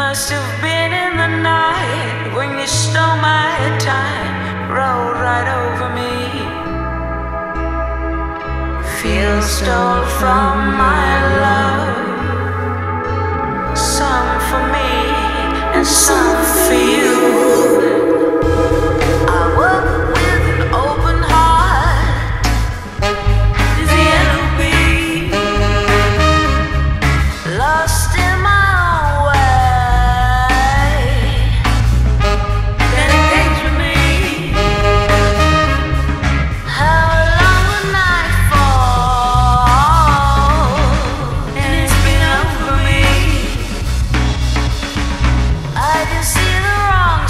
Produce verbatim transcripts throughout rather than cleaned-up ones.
must have been in the night when you stole my time, rolled right over me. Feel stole from my love, some for me and some for you. I woke with an open heart. Is the enemy lost in my own way? Then it takes with me. How long the night fall, and it's been over me. I can see the wrong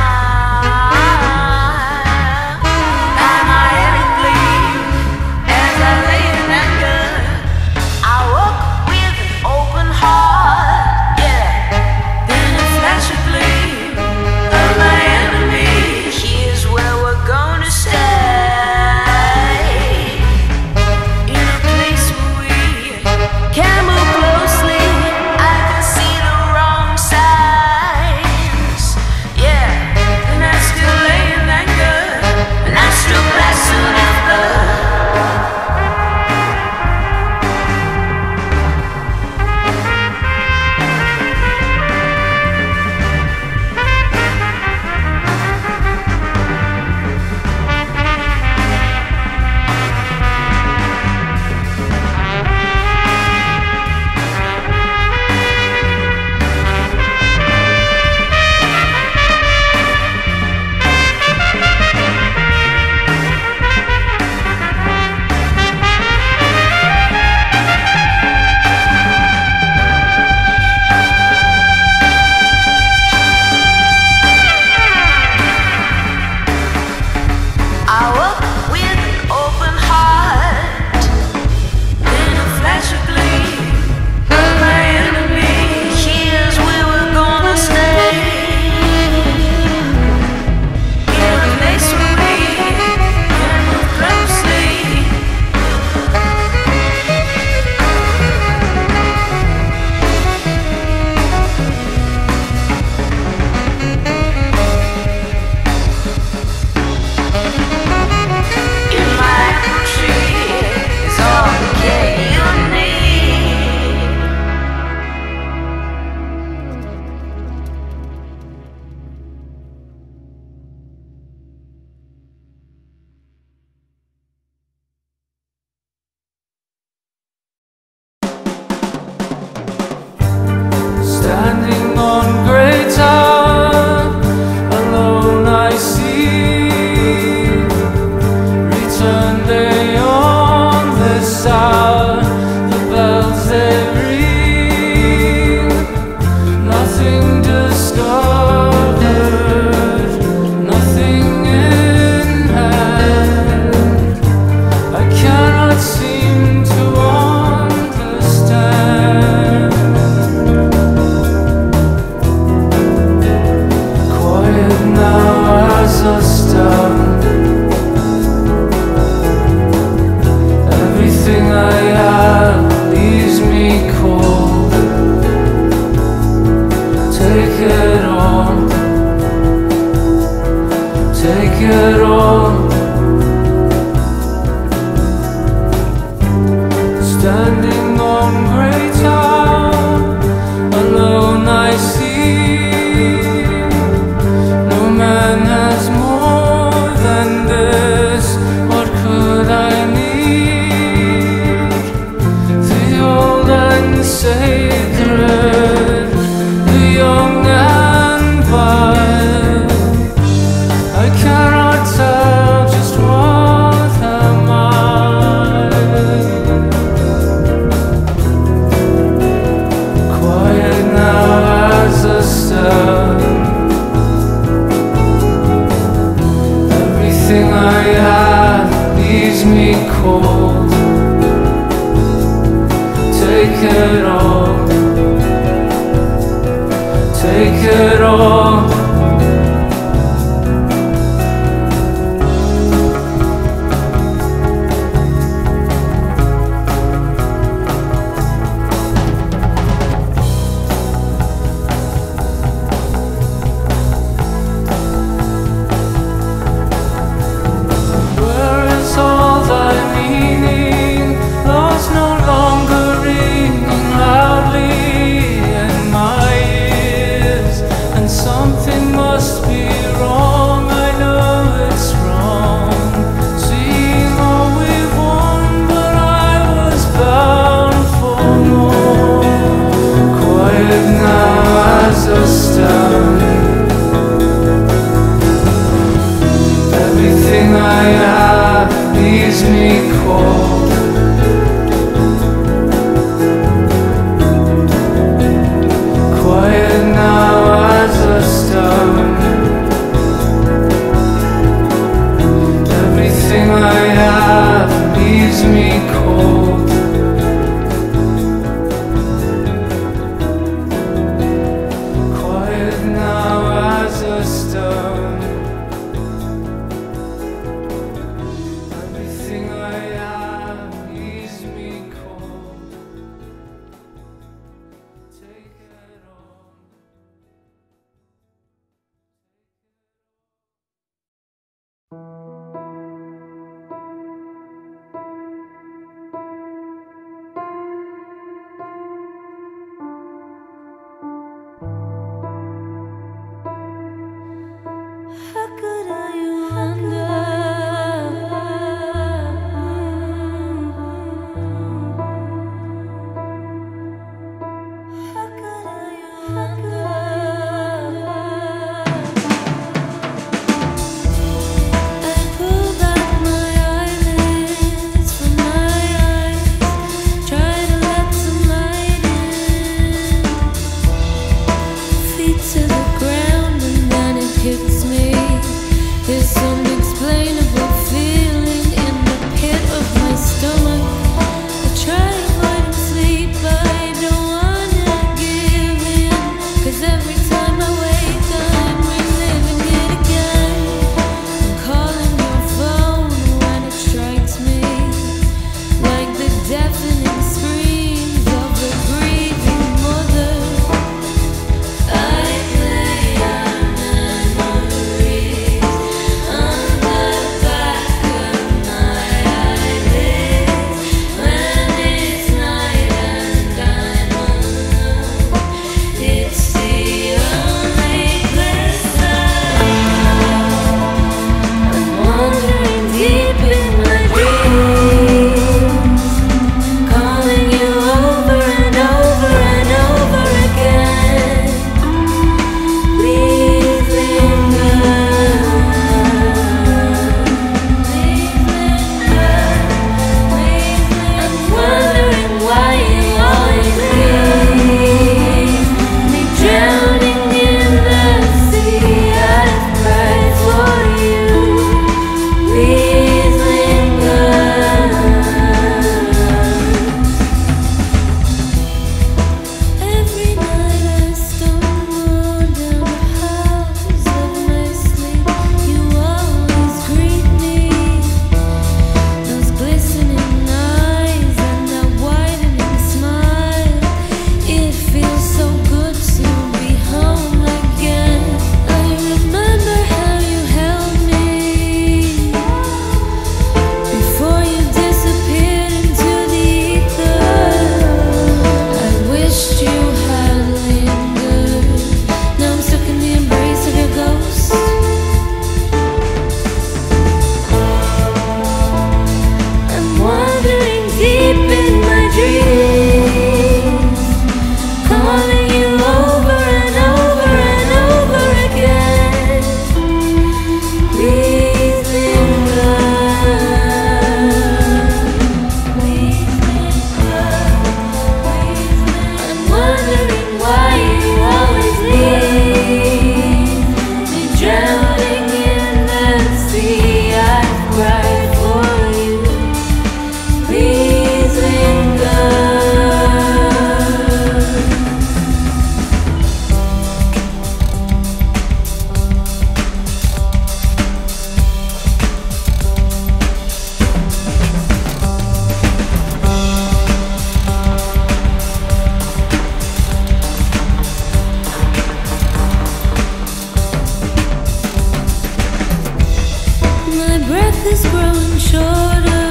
side. Am I ever bleed as I lay in anger? I woke with an open heart, yeah. Then a flash of gleam of my enemy. Here's where we're gonna stay, in a place where we can move closely. I can see the wrong signs, yeah. And I still lay in anger, and I still blast soon after. I woke with an open heart, then a flash of gleam of my enemy. Here's where we're gonna stay, in a place where we can move closely. In my apple tree is all the care you need. Standing on Great Tower, alone I see. Return day on this hour, the bells they ring. Nothing discovered, nothing in hand. I cannot seem to understand. Quiet now as a stand. Everything I have leaves me cold. Take it all, take it all. Standing on Great Tower, alone I see. No man has more than this. What could I need? The old and sacred, the young and wild. I cannot tell just what am I. Quiet now as a star. Everything I have leaves me cold. Take it all, take it all. cold. Quiet now as a stone. Everything I have leaves me cold. Quiet now as a stone. Everything I have leaves me cold. Take it all. How could I wonder? How could I wonder? I pull back my eyelids from my eyes, try to let some light in. Feet to the ground and then it hits me. There's some unexplainable feeling in the pit of my stomach. I try avoiding sleep, but I don't wanna give in. 'Cause every time I wake, I'm reliving it again. I'm calling your phone when it strikes me, like the deafening screams of a grieving mother. I play our memories on the back of my eyelids when it's night and I'm alone. It's the only place I'm wandering deep in my dreams, calling you over and over and over again. Please linger, please linger, please linger. I'm wondering why you always leave me drowning in the sea. I've cried for you. Please linger. Every night I stumble down the halls of my sleep. You always greet me. Those glistening eyes and that widening smile. It feels so good to be home again. I remember how you held me before you disappeared into the ether. I wished you had lingered. Now I'm stuck in the embrace of your ghost. I'm wandering deep in my dreams, calling you over and over and over again. Please linger, please linger, please linger. I'm wondering why you always leave me drowning in the sea. I've cried for you. Please linger. My breath is growing shorter,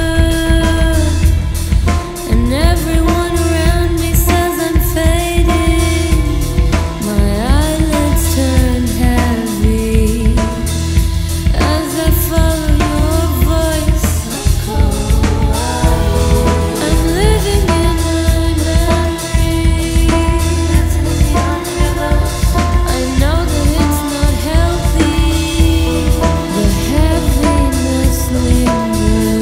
and everyone around me says I'm fading. My eyelids turn heavy as I follow your voice. I'm living in my memory. I know that it's not healthy. The heaviness lingers.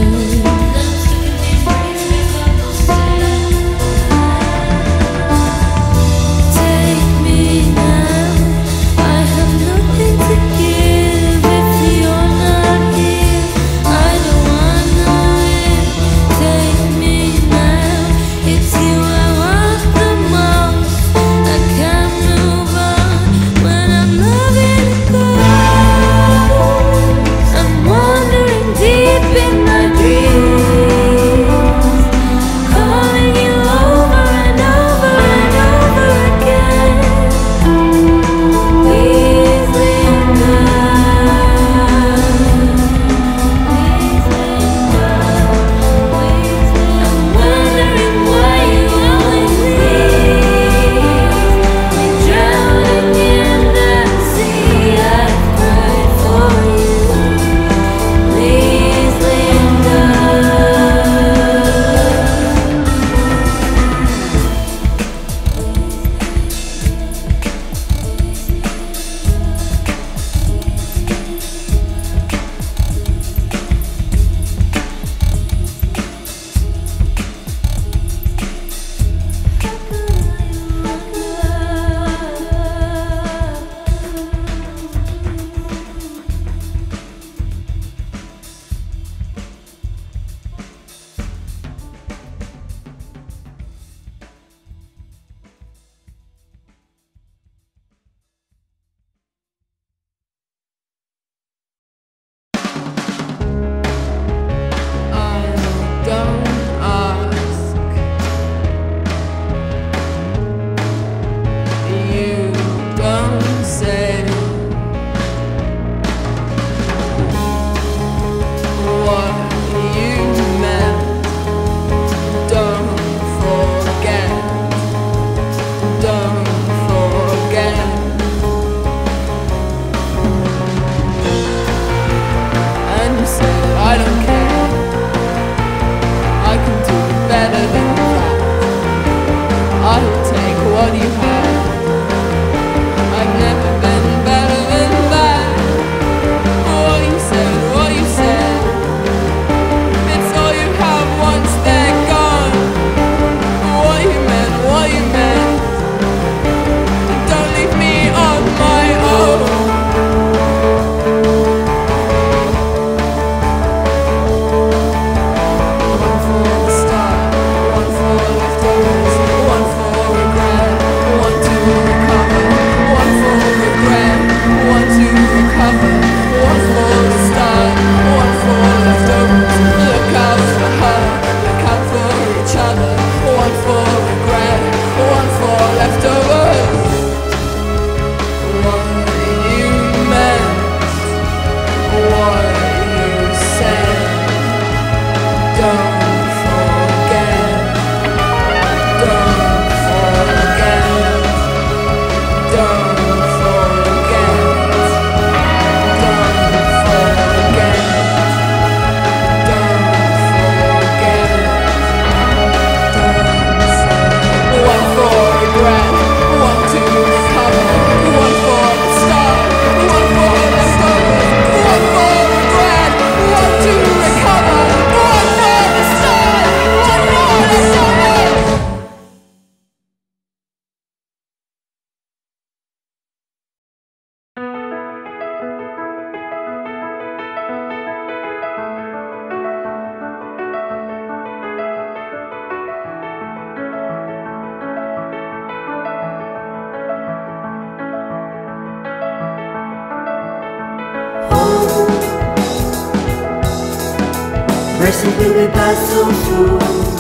Simply we pass so through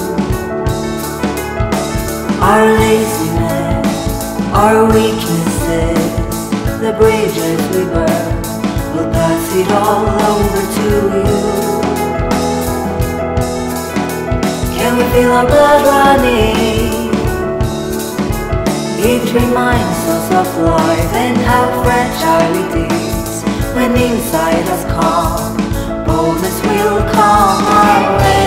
our laziness, our weaknesses, the bridges we burn, we'll pass it all over to you. Can we feel our blood running? It reminds us of life and how fragile it is when inside us calm. Boldness will come our way.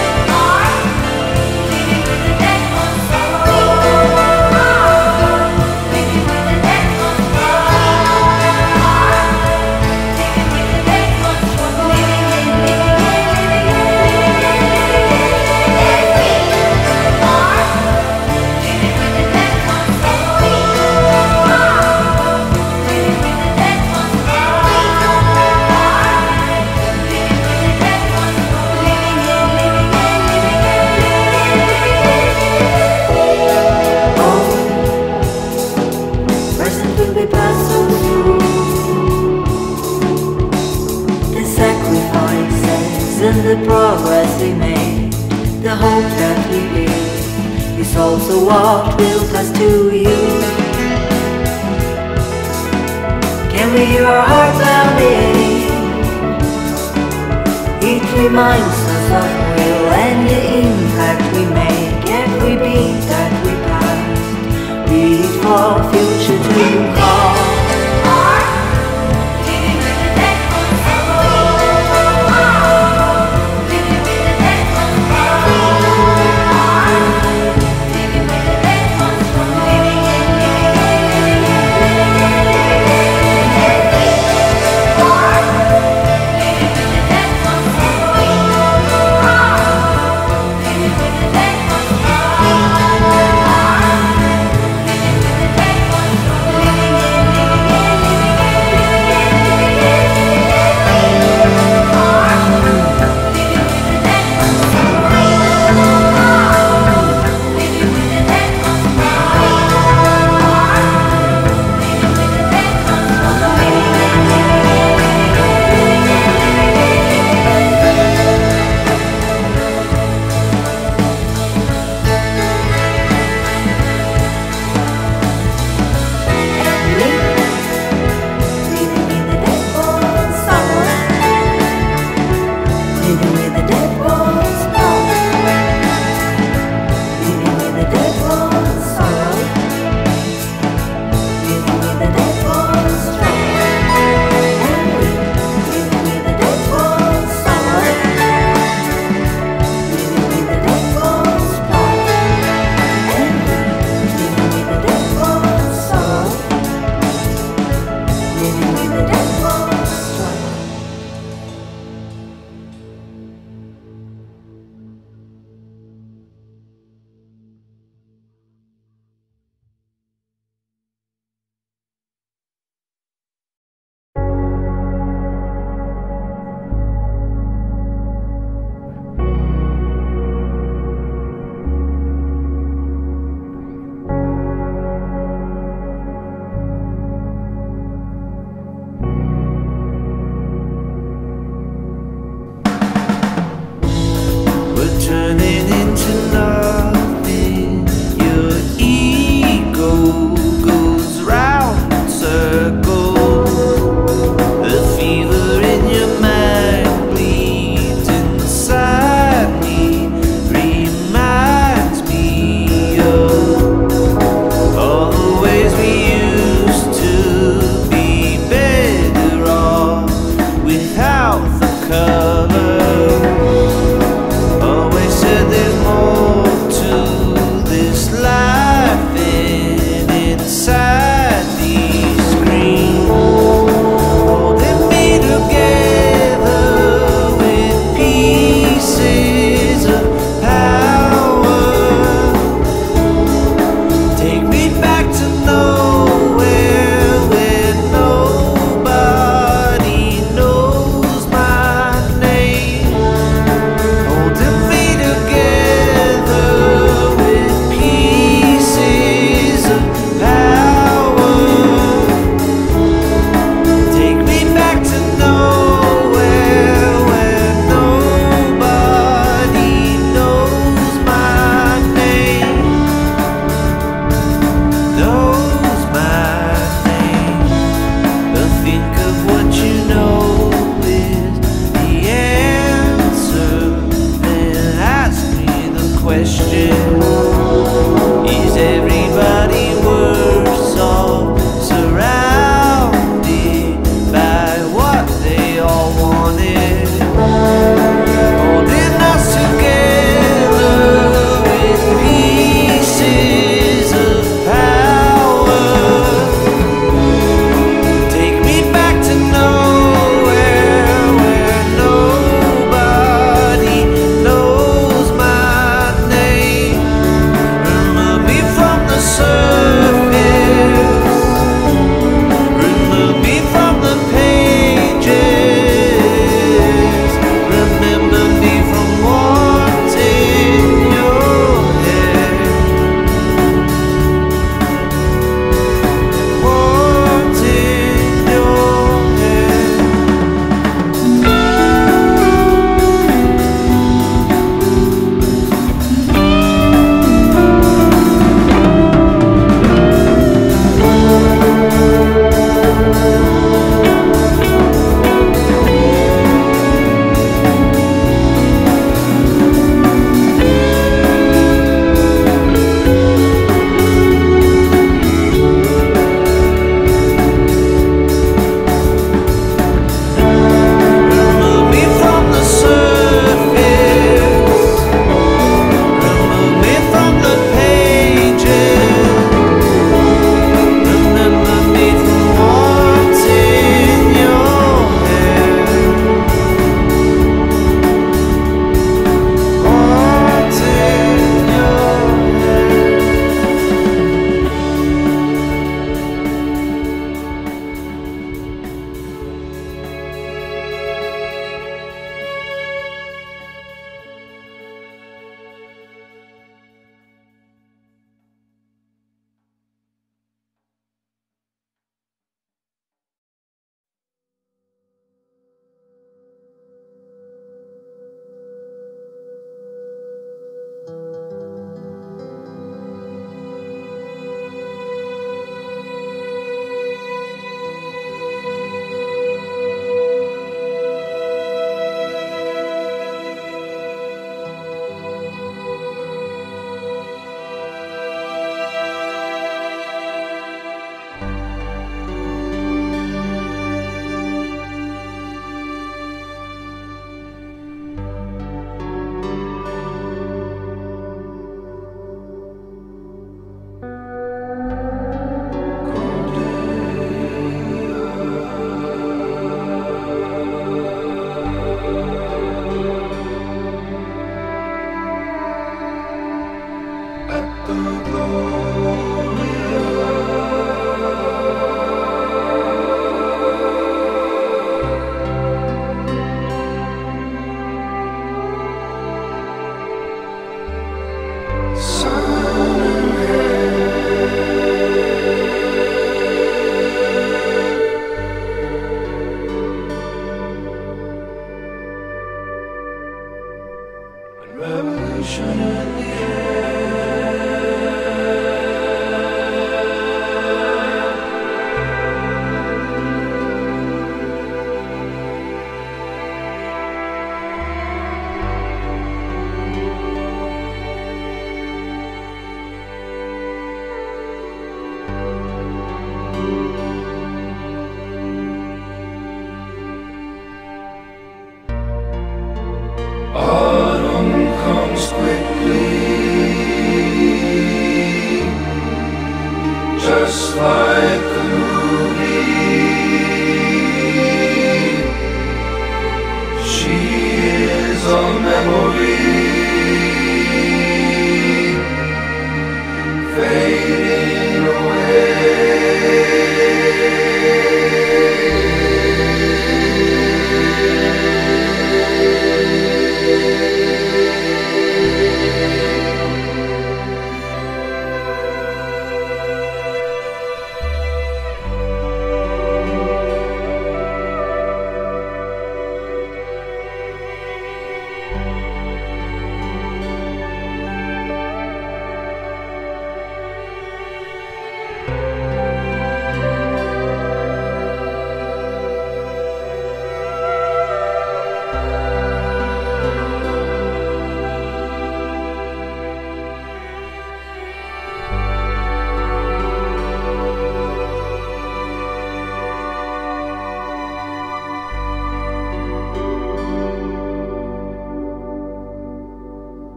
And the progress we made, the hope that we build, is also what will pass to you. Can we hear our heart pounding? It reminds us of will and the impact we make. Every beat that we passed, read for future to come.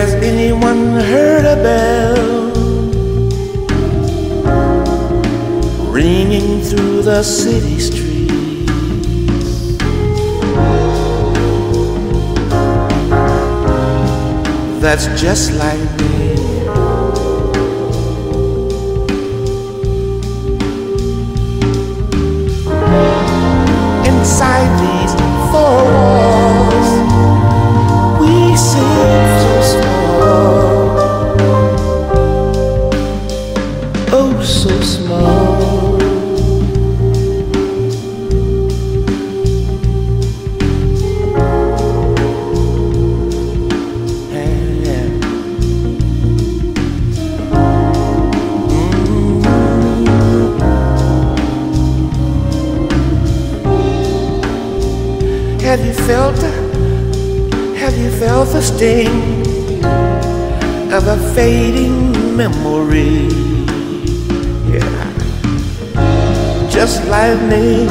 Has anyone heard a bell ringing through the city streets? That's just like me. Inside these four walls, we seem so small. Oh, so small. Yeah. Mm. Have you felt, have you felt the sting of a fading memory? Yeah, just like me.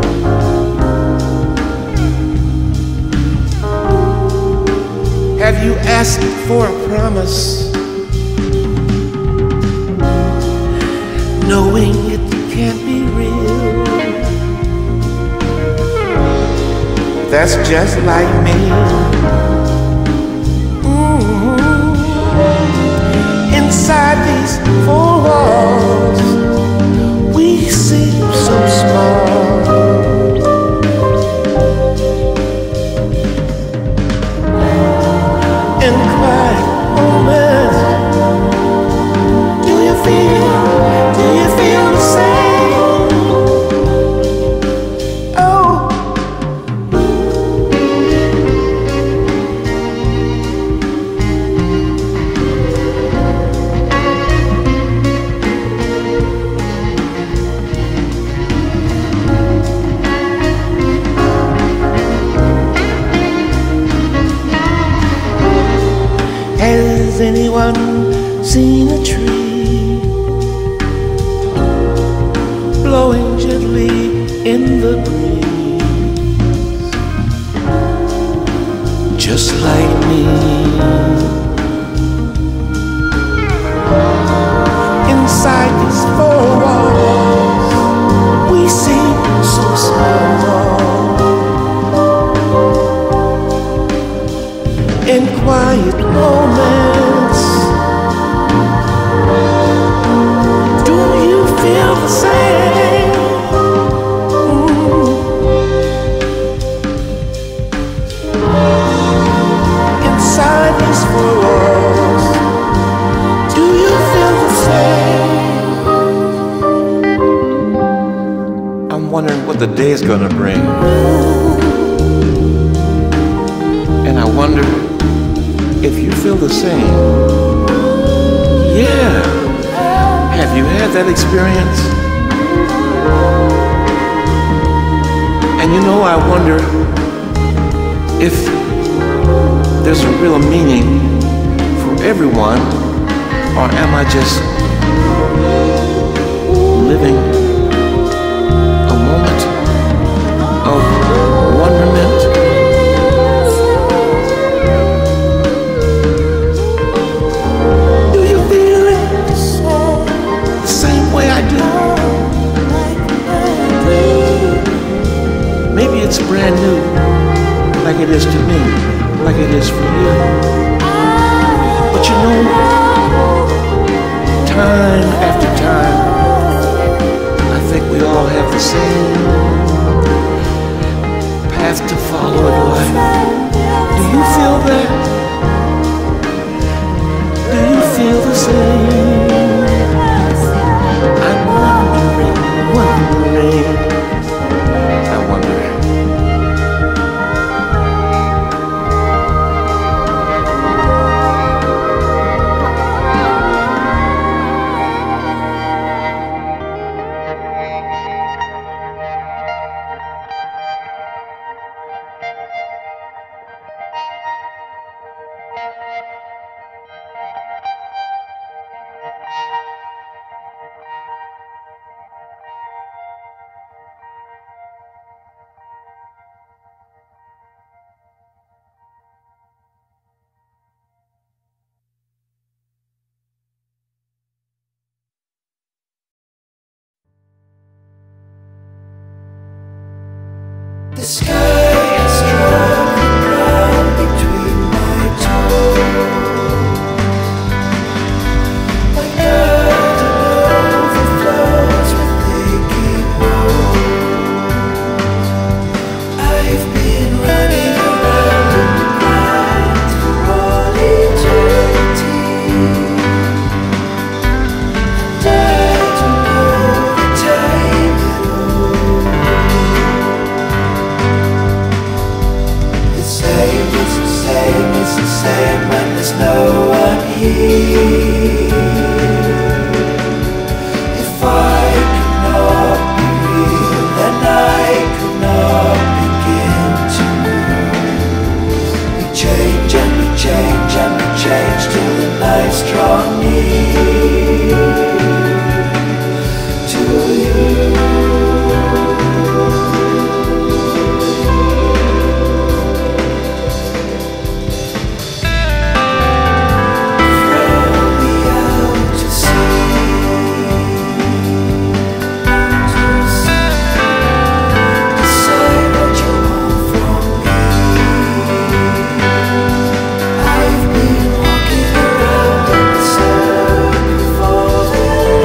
Have you asked for a promise, knowing it can't be real? That's just like me. Mm-hmm. Inside these four walls, we seem so small. In quiet moments, do you feel, do you feel the same? Oh, has anyone seen a tree blowing gently in the breeze? Just like me. Inside these four walls, we seem so small. In quiet moments, do you feel the same? Mm. Inside these four walls, do you feel the same? I'm wondering what the day is gonna bring, and I wonder if you feel the same. Yeah. Have you had that experience? And you know, I wonder if there's a real meaning for everyone, or am I just living a moment of wonderment? Maybe it's brand new, like it is to me, like it is for you. But you know, time after time, I think we all have the same path to follow in life. Do you feel that? Do you feel the same? I'm wondering, wondering. I wonder. I've been walking around in a circle for the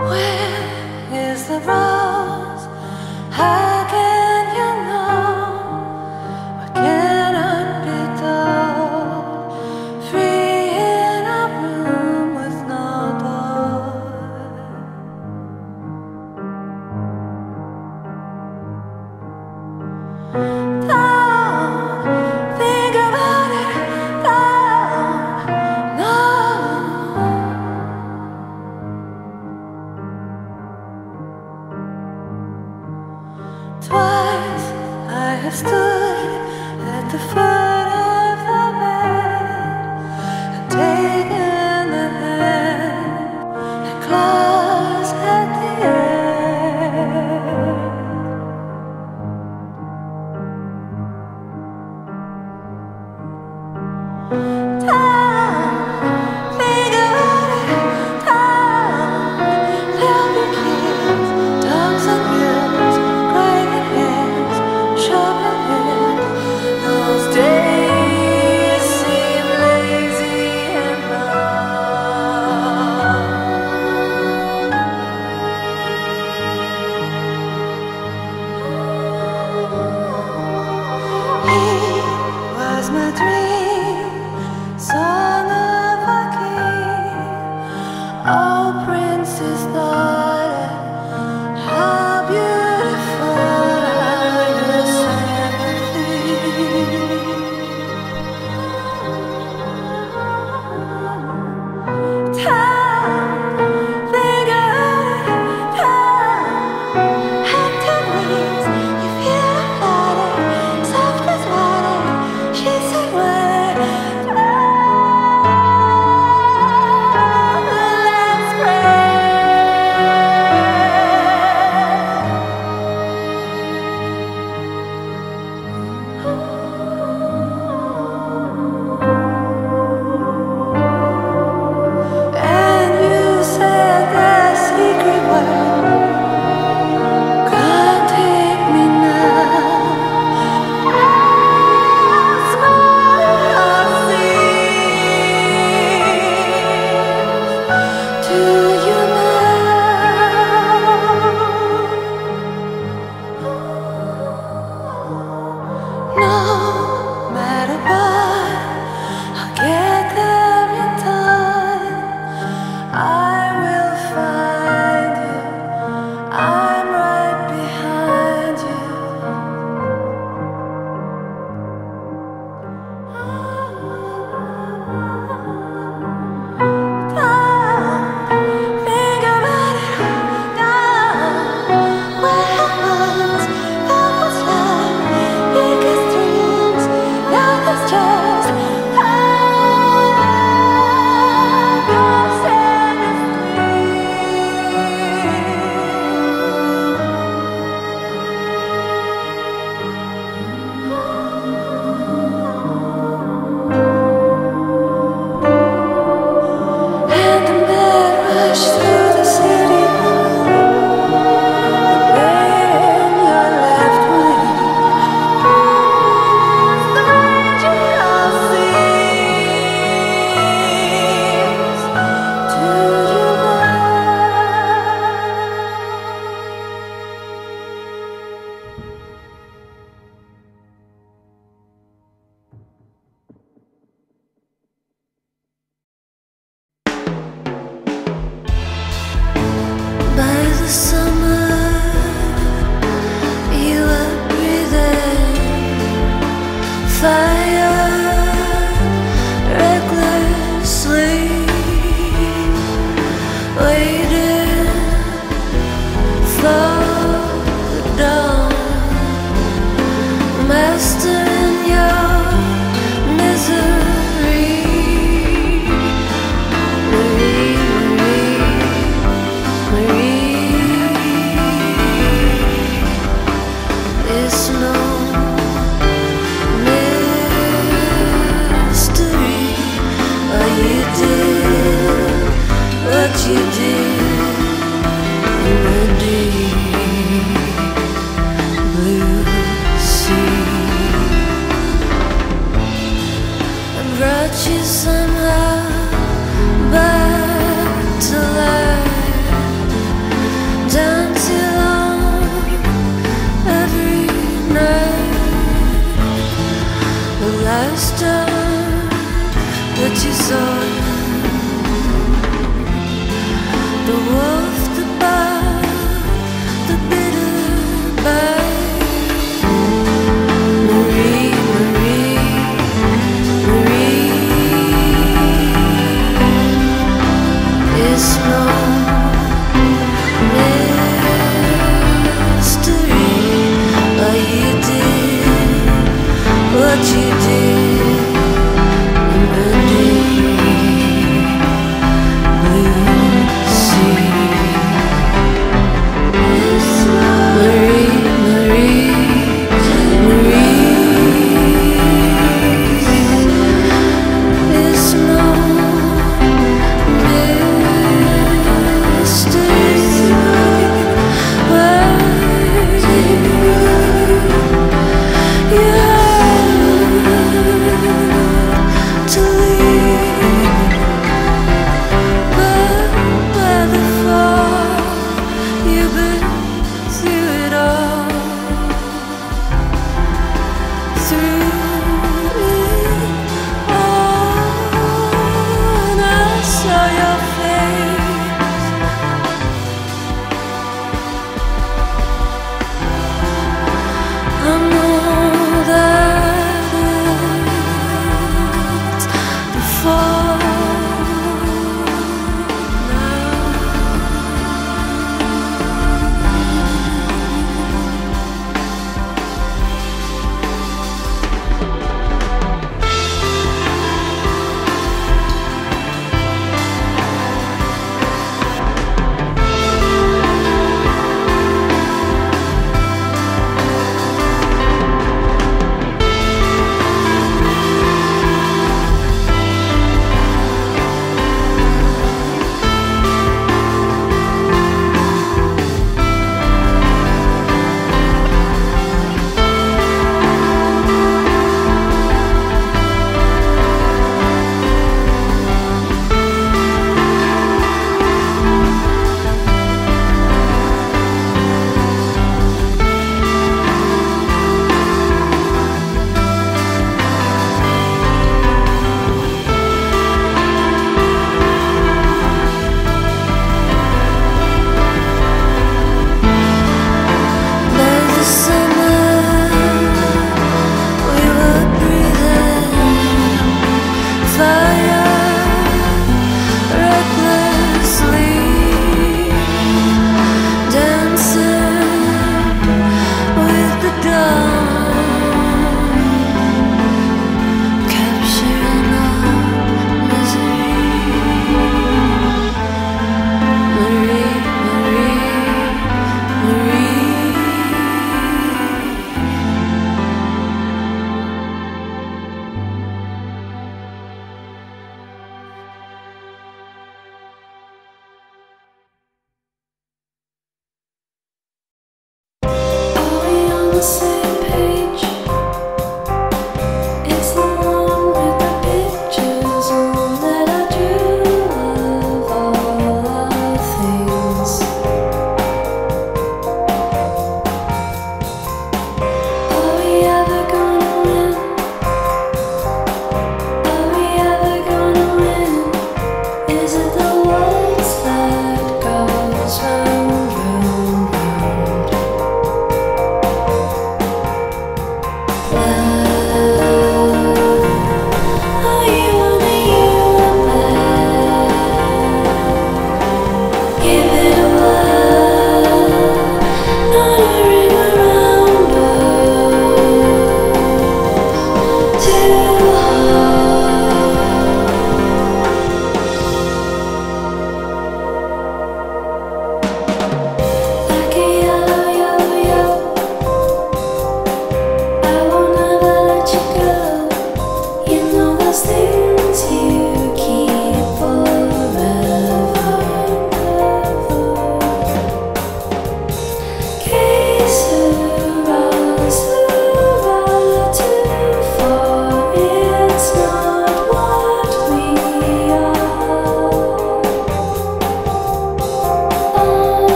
Somehow back to life. the wolf, the bird, the bitter bird. Marie, Marie, Marie is no mystery. Why you did what you did in the deep blue sea.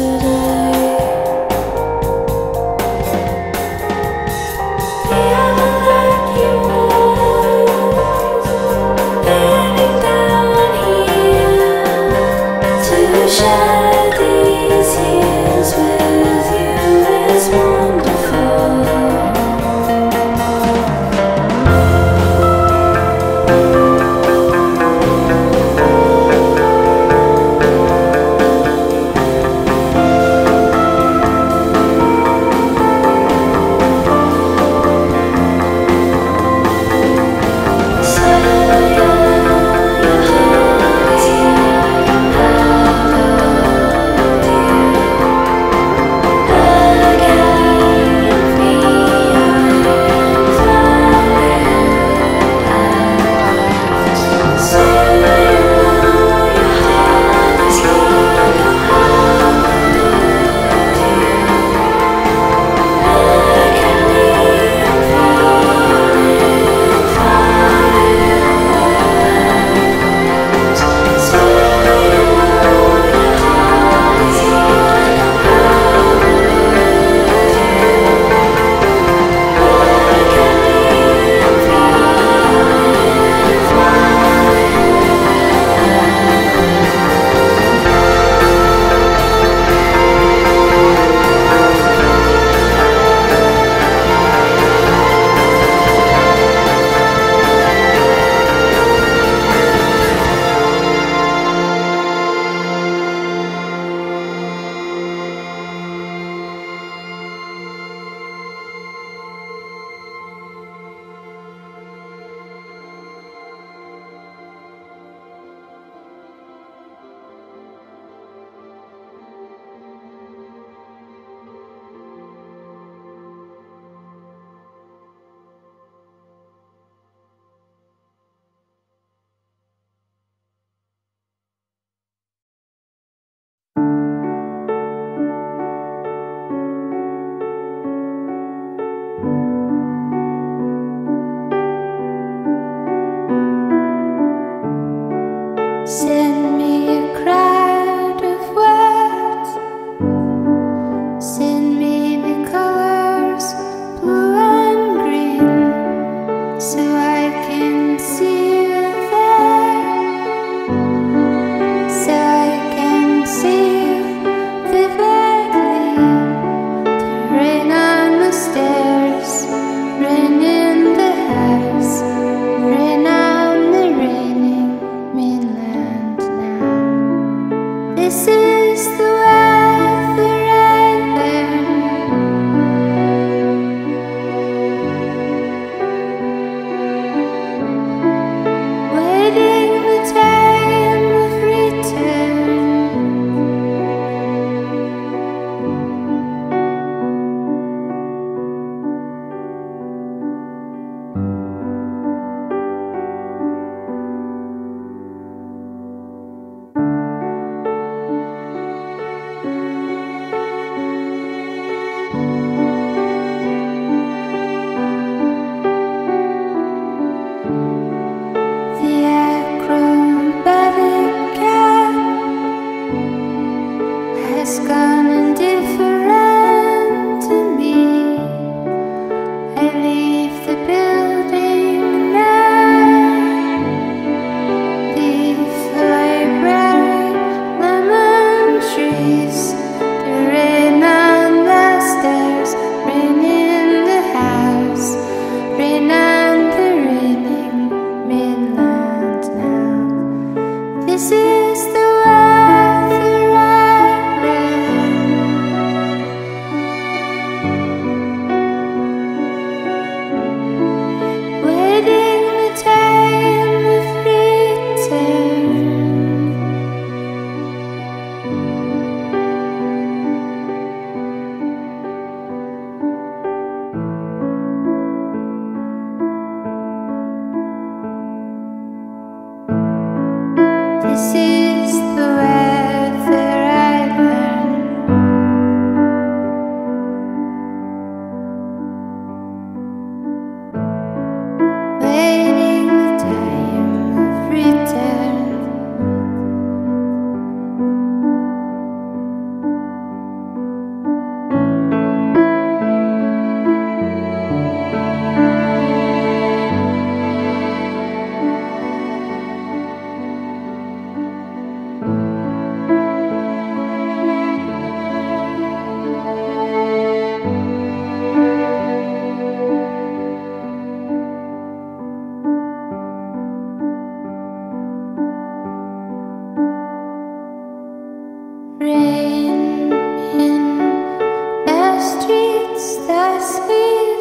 Thank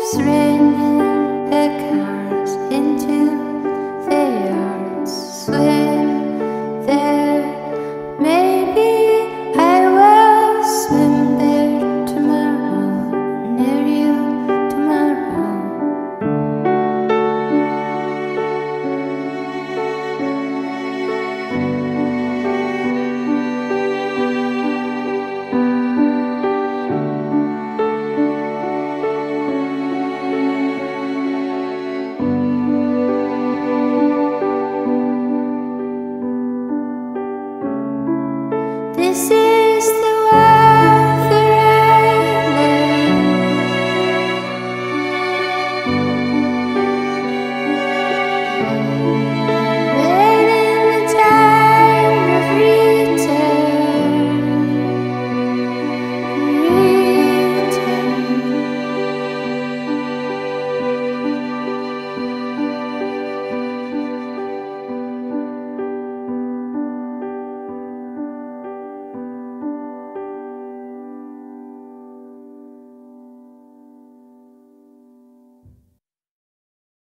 It's real.